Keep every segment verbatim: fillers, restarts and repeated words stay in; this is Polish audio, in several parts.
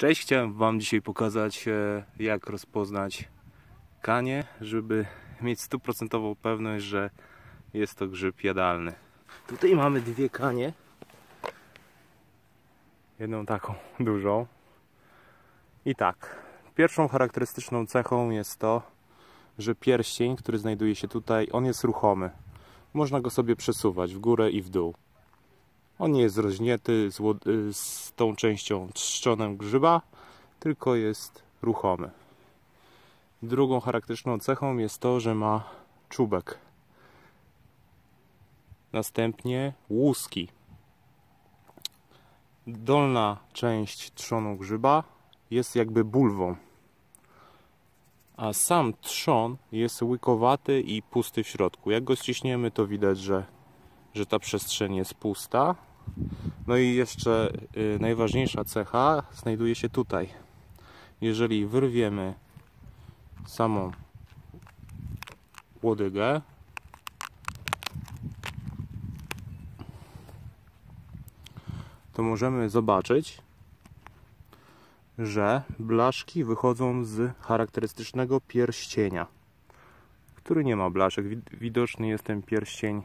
Cześć, chciałem Wam dzisiaj pokazać, jak rozpoznać kanie, żeby mieć stuprocentową pewność, że jest to grzyb jadalny. Tutaj mamy dwie kanie. Jedną taką dużą. I tak, pierwszą charakterystyczną cechą jest to, że pierścień, który znajduje się tutaj, on jest ruchomy. Można go sobie przesuwać w górę i w dół. On nie jest rozgnięty z, z tą częścią trzczonem grzyba, tylko jest ruchomy. Drugą charakterystyczną cechą jest to, że ma czubek. Następnie łuski. Dolna część trzonu grzyba jest jakby bulwą, a sam trzon jest łykowaty i pusty w środku. Jak go ściśniemy, to widać, że, że ta przestrzeń jest pusta. No i jeszcze y, najważniejsza cecha znajduje się tutaj. Jeżeli wyrwiemy samą łodygę, to możemy zobaczyć, że blaszki wychodzą z charakterystycznego pierścienia, który nie ma blaszek. Widoczny jest ten pierścień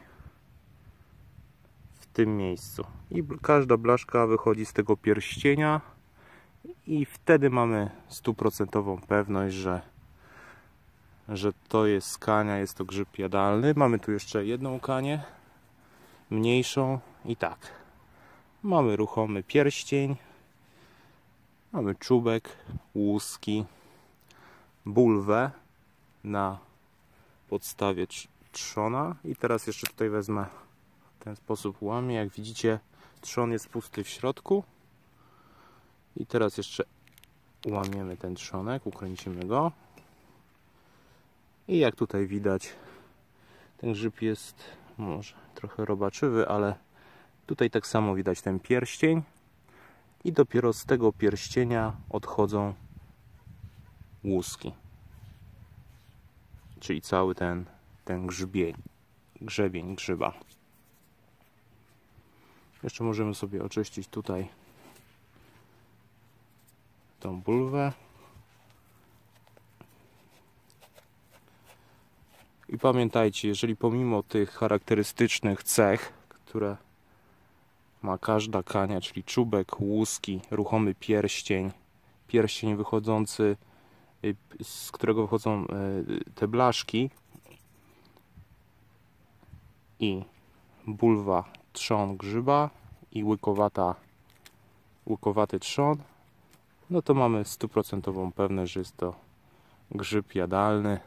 w tym miejscu. I każda blaszka wychodzi z tego pierścienia i wtedy mamy stuprocentową pewność, że, że to jest kania, jest to grzyb jadalny. Mamy tu jeszcze jedną kanię, mniejszą i tak. Mamy ruchomy pierścień, mamy czubek, łuski, bulwę na podstawie trzona. I teraz jeszcze tutaj wezmę w ten sposób, łamię. Jak widzicie, trzon jest pusty w środku. I teraz jeszcze łamiemy ten trzonek, ukręcimy go. I jak tutaj widać, ten grzyb jest może trochę robaczywy, ale tutaj tak samo widać ten pierścień. I dopiero z tego pierścienia odchodzą łuski. Czyli cały ten, ten grzebień, grzebień grzyba. Jeszcze możemy sobie oczyścić tutaj tą bulwę. I pamiętajcie, jeżeli pomimo tych charakterystycznych cech, które ma każda kania, czyli czubek, łuski, ruchomy pierścień, pierścień wychodzący, z którego wychodzą te blaszki i bulwa, trzon grzyba i łykowata, łykowaty trzon, no to mamy stuprocentową pewność, że jest to grzyb jadalny.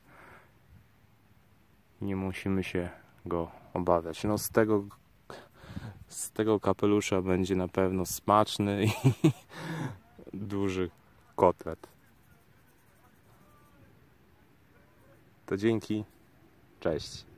Nie musimy się go obawiać. No z tego z tego kapelusza będzie na pewno smaczny i duży kotlet. To dzięki, cześć.